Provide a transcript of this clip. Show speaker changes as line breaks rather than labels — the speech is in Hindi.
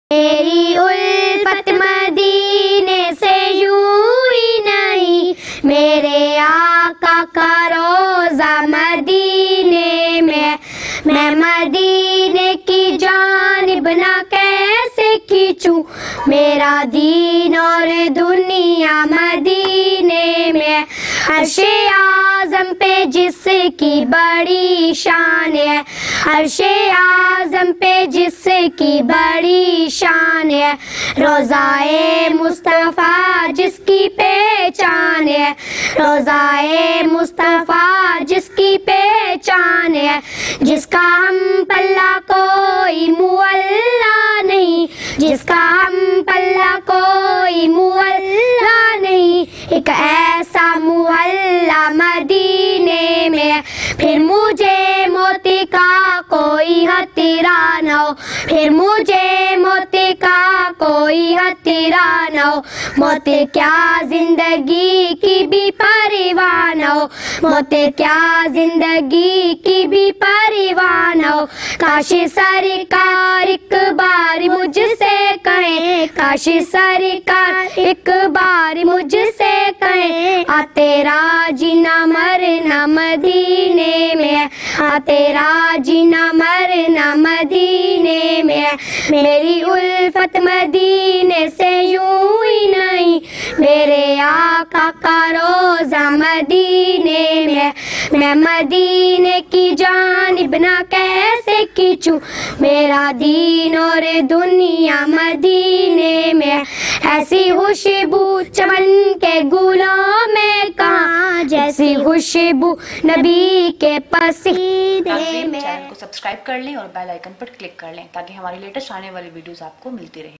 मेरी उल्फत मदीने से यूं ही नहीं, मेरे आका का रोज़ा मदीने में। मैं मदीने की जानिब ना कैसे खींचूं, मेरा दीन और दुनिया मदीने में। अर्शे आज़म पे जिसकी बड़ी शान है, अर्शे आज़म पे जिसकी बड़ी शान है। रोज़ाए मुस्तफ़ा जिसकी पहचान है, रोज़ाए मुस्तफ़ा जिसकी पहचान है। जिसका हम पल्ला कोई मुअल्ला नहीं, जिसका हम पल्ला कोई मुअल्ला नहीं। एक ऐसा मुहल्ला मदीने में, फिर मुझे मोती का कोई हतीरा न हो, फिर मुझे मोती का कोई हतीरा न हो। मोती क्या जिंदगी की भी परवाह न हो, मोती क्या जिंदगी की भी परवाह न हो। काश सरकार एक बार मुझसे कहे, काश सरकार एक बार मुझसे कहे, आ तेरा जीना मरना मदीने में, आ तेरा जीना मरना मदीने में। मेरी उल्फत मदीने से यूं ही नहीं, मेरे आका का रोज़ा मदीने में। मैं मदीने की जानिब ना कैसे खींचूं, मेरा दीन और दुनिया मदीने में। ऐसी खुशबू चमन के गुलों में कहाँ, जैसी खुशबू नबी के पसीने में।
चैनल को सब्सक्राइब कर लें और बेल आइकन पर क्लिक कर लें ताकि हमारी लेटेस्ट आने वाली वीडियोस आपको मिलती रहे।